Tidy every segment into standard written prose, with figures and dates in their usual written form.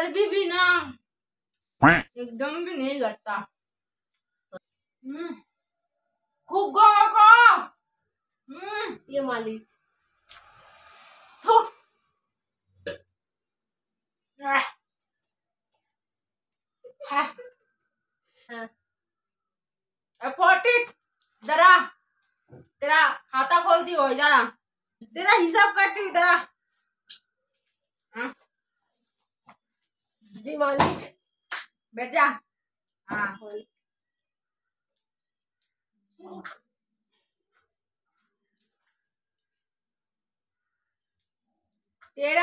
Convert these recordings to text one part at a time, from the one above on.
भी ना एकदम भी नहीं करता। खूब ये मालिक जरा तेरा खाता खोलती हो, जरा तेरा हिसाब करती हूँ जरा। जी मालिक, बैठ जा। हाँ तेरा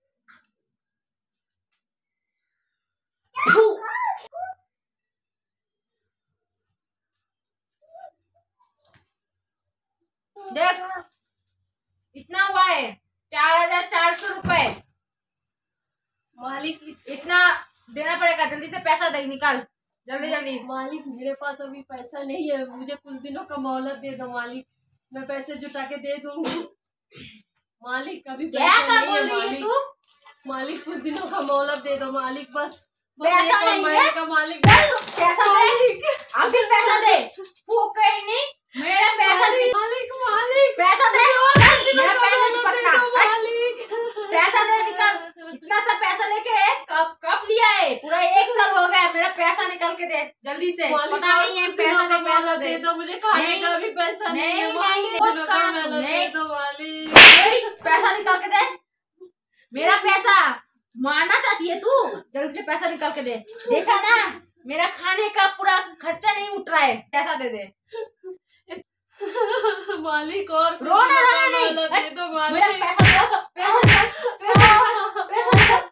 देख इतना हुआ है 4,400 रुपए। मालिक इतना देना पड़ेगा, जल्दी से पैसा दे, निकाल जल्दी जल्दी। मालिक मेरे पास अभी पैसा नहीं है, मुझे कुछ दिनों का मोहलत दे दो मालिक, मैं पैसे जुटा के दे दूंगी। मालिक अभी पैसा नहीं है मालिक। मालिक कुछ दिनों का मोहलत दे दो मालिक, बस पैसा नहीं है का मालिक। पैसा दे, अभी पैसा दे। फूक रही नहीं, मेरा पैसा दे मालिक। मालिक पैसा दे, मेरा पैसा नहीं पकड़ा। मालिक पैसा दे, निकल। इतना सा पैसा लेके कब लिया है? पूरा 1 साल हो गया। मेरा पैसा निकल के दे जल्दी से। पता नहीं है पैसा दे, पैसा दे दो, मुझे खाने का भी पैसा नहीं है मालिक। कुछ दे दो मालिक, पैसा निकाल के दे। मेरा पैसा मारना चाहती है तू? जल्दी से पैसा निकाल के दे। देखा ना, मेरा खाने का पूरा खर्चा नहीं उठ रहा है, पैसा दे दे। मालिक और रोना नहीं, दे दो मालिक। मेरा पैसा निकाल, पैसा निकाल, पैसा निकाल।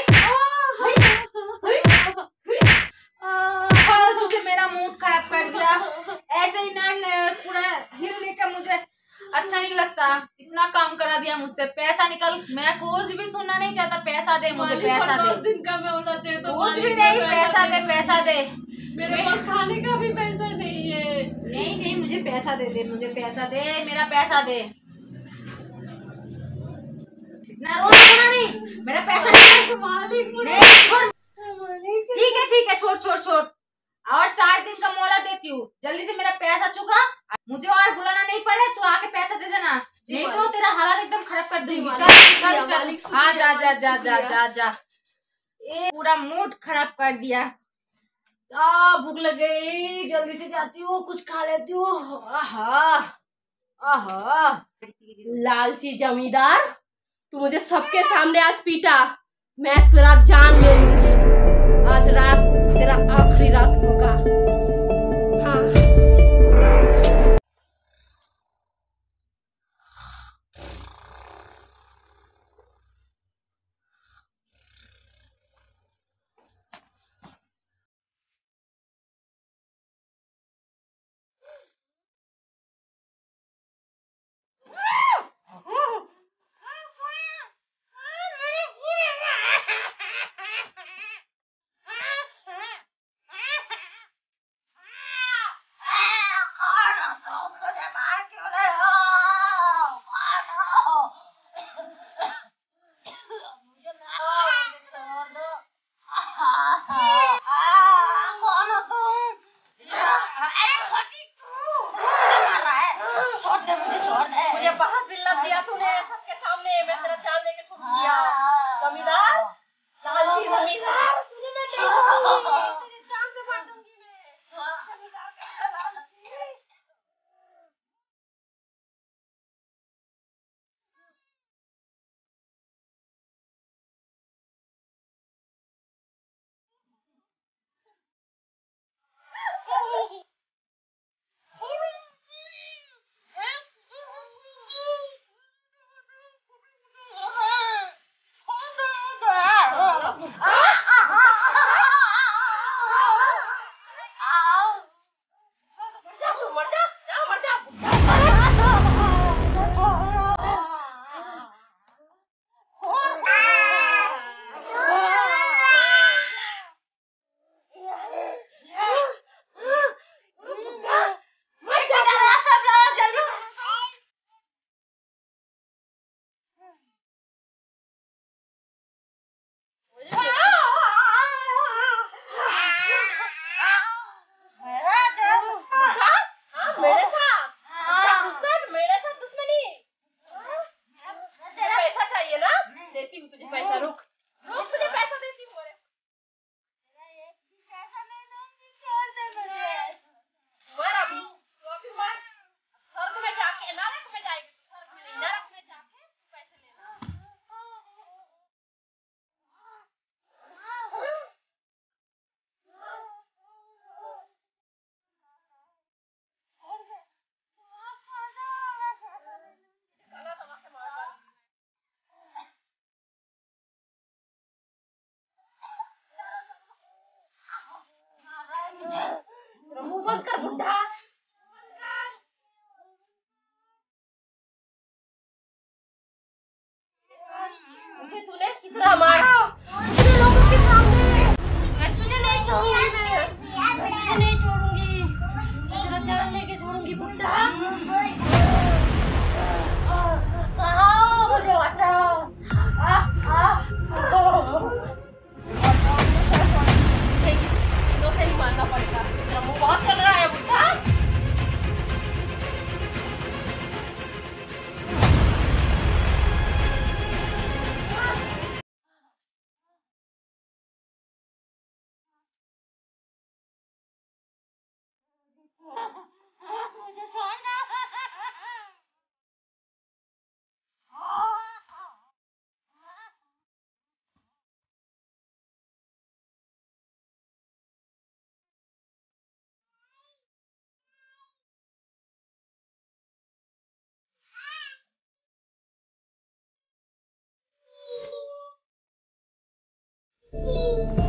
तुझे मेरा मूड खराब कर दिया। ऐसे ही ना पूरा हिल लेकर मुझे अच्छा नहीं लगता। इतना काम करा दिया मुझसे। पैसा निकल, मैं कुछ भी सुनना नहीं चाहता। पैसा दे मुझे, पैसा दे। 10 दिन का मोहलत दे दो। कुछ भी नहीं, पैसा दे, पैसा दे। मेरे पास खाने का भी पैसा नहीं है। नहीं मुझे पैसा दे दे, मुझे पैसा दे, मेरा पैसा दे। इतना रोना नहीं, मेरा पैसा नहीं। मालिक नहीं छोड़, मालिक ठीक है छोड़। और 4 दिन का मोहलत देती हूँ, जल्दी से मेरा पैसा चुका। मुझे और बुलाना नहीं पड़े तो आके पैसा दे देना, नहीं तो तेरा हालत एकदम खराब कर दूंगी। चल हाँ जा। ये पूरा मूड खराब कर दिया। भूख लग गई, जल्दी से जाती हूँ, कुछ खा लेती हूँ। आहा लालची जमींदार, तू मुझे सबके सामने आज पीटा, मैं तेरा जान ले लूंगी। आज रात तेरा आखिरी रात होगा। हाँ ही